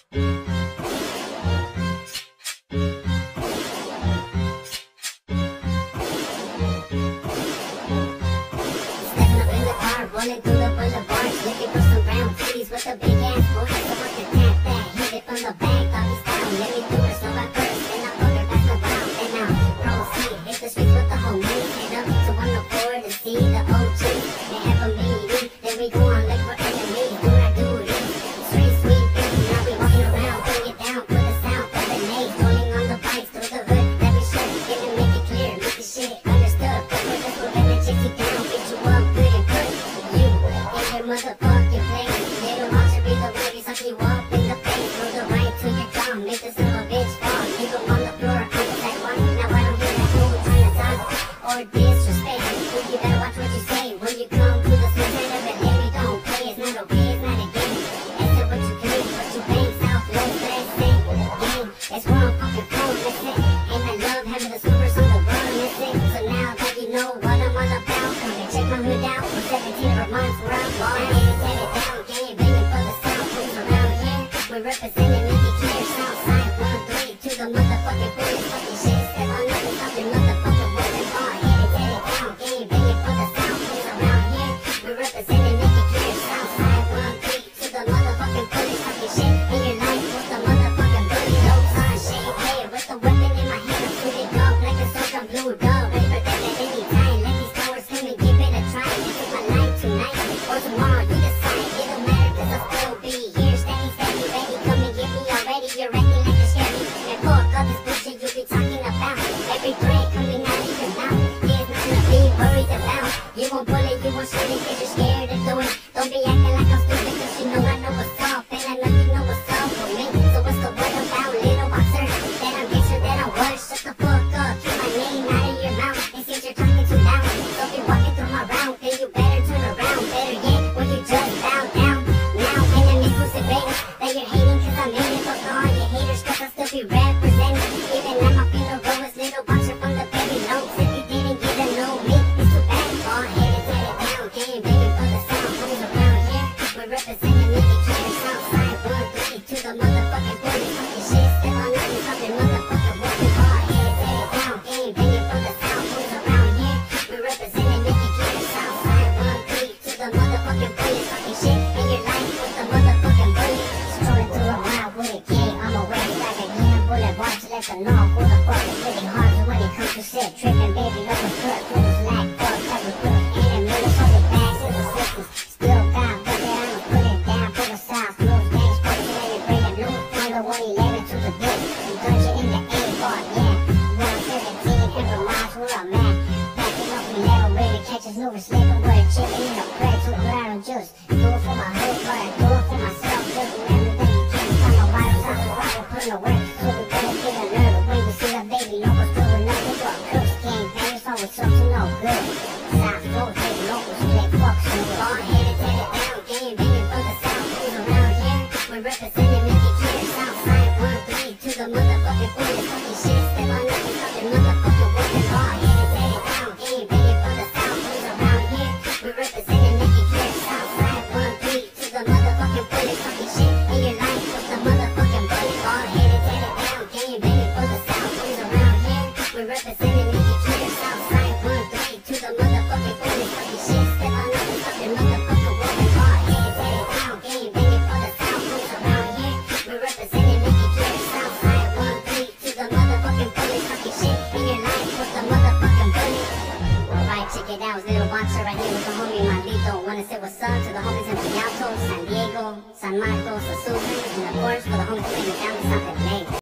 Rolling through the boulevard, looking for some brown titties with a big ass boy. So I can tap that, hit it from the back, doggy style. Let me do it, so I first, then I fuck her back around. And now proceed, hit the streets with the whole moon. Head up to 104 to see the OG. And have a meeting, then we go on like we're enemies. Do not do this, street sweeping. Now we walking around, bring it down, put the sound for the nades. Rolling on the bikes through the hood, that we should. Get it, make it clear, make the shit understood. But we're just gonna chase you down, get you up good and good. Motherfucking place, little heart should be the way we suck you up in the face. Throw the right to your drum, make the son of a bitch fall. Leave him on the floor, I'm that one. Now I don't hear that fool trying to talk or disrespect. You better watch what you say when you come to the center of it. Lady, don't play, it's not okay, it's not a game. That's what you claim, what you bang, South Low, but that's it. Game, it's where I'm fucking from, that's it. And I love having the supers on the run, that's it. So now that you know what I'm all about, come and check my hood out. For 17 months, where I'm we're representing Mickey Clear, Southside, 1-3 to the motherfucking police, fucking shit, step on up and stop your motherfucking working hard, hit it down, game banging for the South, please around here, we're representing Mickey Clear, Southside, 1-3 to the motherfucking police, fucking shit in your life with the motherfucking bully, no time, shade player with the weapon in my hand, I'm suited up like a soldier, blue dove, ready for that at any time, let these towers come and give it a try, you take my life tonight, or tomorrow, you decide, it don't matter cause I'll still be here, standing steady, ready, come and get me already, you're acting like you're scary, and fuck all this bullshit you be talking about, every threat coming out of your mouth, there's nothing to be worried about, you won't bully, you won't shoot it, cause you're scared to do it, don't be acting like I'm stupid, cause you know I know what's up, and I know you know what's up for me, so what's the word about little boxer, that I'm gangster, that I'm worse, shut the fuck up, keep my name out of your mouth, and since you're talking too loud, don't be walking through my round, then you better turn around, better yet, when you just bow down, now enemies who's evading, that you're hating cause I'm in it, fuck all your haters cause I'll still be representing, even at my funeral, it's little boxer from the very notes, if you didn't get to know me, it's too bad, all headed, tear it down, game banging for the sound, who's around here, we're representing Mickey Clear, Southside, 1-3 to the motherfucking police, fucking shit, step on up and stop your motherfucking working hard, headed, tear it down, game banging for the sound, who's around here, we're representing Mickey Clear, Southside, 1-3 to the motherfucking police, fucking shit in your life with the motherfucking bully, strolling through a mile with a kid, I'm away like a game boulevard to let them know who the fuck is living hard, so when it comes to shit, tripping baby, love was good, fools like fuck, that was good, and in middle for the bags to the sisters, still got brother, I'ma put it down for the South, close gangs, fucking let it bring it loose, from the 111 to the dick, and dungeon in the A-bar, yeah, 117, every miles where I'm at, backing up, we never really catch us, moving slipping, we're chipping in the prey to the ground, just do it for my hood, but I do it for myself, just do everything you can, find my vitals out the rock, put in the work, so we better get alert, when you see the baby, locals doing nothing but cooks, gang bangers, always something no good, South Road, take locals, play fucks, so we're all headed, tear it down, game banging for the South, who's around here, we're representing Mickey Clear, Southside, 1-3 to the motherfucking police, fucking shit, step on up and stop your motherfucking working hard, headed, tear it down, game banging for the South, who's around here, we're representing Mickey Clear, Southside, 1-3 to the motherfucking police, fucking shit in your life with the motherfucking bully, all headed, tear it down, game banging for the South, who's around here, we're representing Mickey Clear, Southside, 1-3 to the motherfucking police, fucking shit, step on up and stop your motherfucking working hard, headed, tear it down, game banging for the South, who's around here, we're representing Mickey Clear, Southside, 1-3 to the motherfucking police, fucking shit in your life with the motherfucking bully. Alright, check it out, it's little boxer right here with the homie Maldito. Wanna say what's up to the homies in Rialto, San Diego, San Marcos, Azusa, and of course for the homies playing down in South LA.